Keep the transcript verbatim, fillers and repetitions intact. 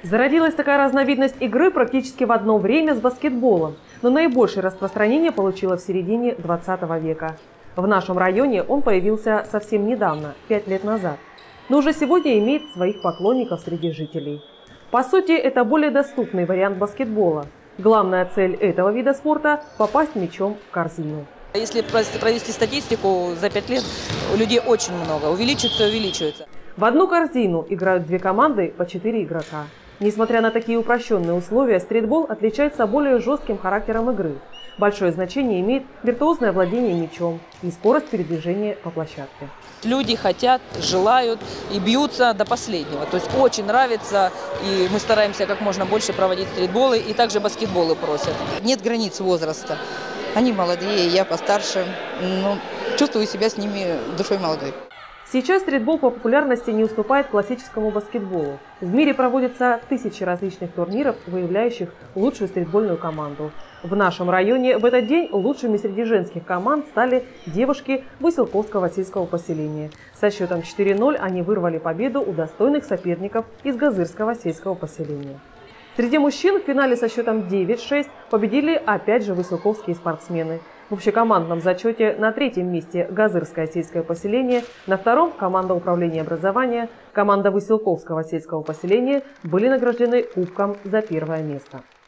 Зародилась такая разновидность игры практически в одно время с баскетболом, но наибольшее распространение получила в середине двадцатого века. В нашем районе он появился совсем недавно, пять лет назад, но уже сегодня имеет своих поклонников среди жителей. По сути, это более доступный вариант баскетбола. Главная цель этого вида спорта – попасть мячом в корзину. Если провести статистику, за пять лет людей очень много, увеличится и увеличивается. В одну корзину играют две команды по четыре игрока. Несмотря на такие упрощенные условия, стритбол отличается более жестким характером игры. Большое значение имеет виртуозное владение мячом и скорость передвижения по площадке. Люди хотят, желают и бьются до последнего. То есть очень нравится, и мы стараемся как можно больше проводить стритболы, и также баскетболы просят. Нет границ возраста. Они молодые, я постарше, но чувствую себя с ними душой молодой. Сейчас стритбол по популярности не уступает классическому баскетболу. В мире проводятся тысячи различных турниров, выявляющих лучшую стритбольную команду. В нашем районе в этот день лучшими среди женских команд стали девушки Выселковского сельского поселения. Со счетом четыре ноль они вырвали победу у достойных соперников из Газырского сельского поселения. Среди мужчин в финале со счетом девять шесть победили опять же выселковские спортсмены. В общекомандном зачете на третьем месте Газырское сельское поселение, на втором – команда управления образования, команда Выселковского сельского поселения были награждены кубком за первое место.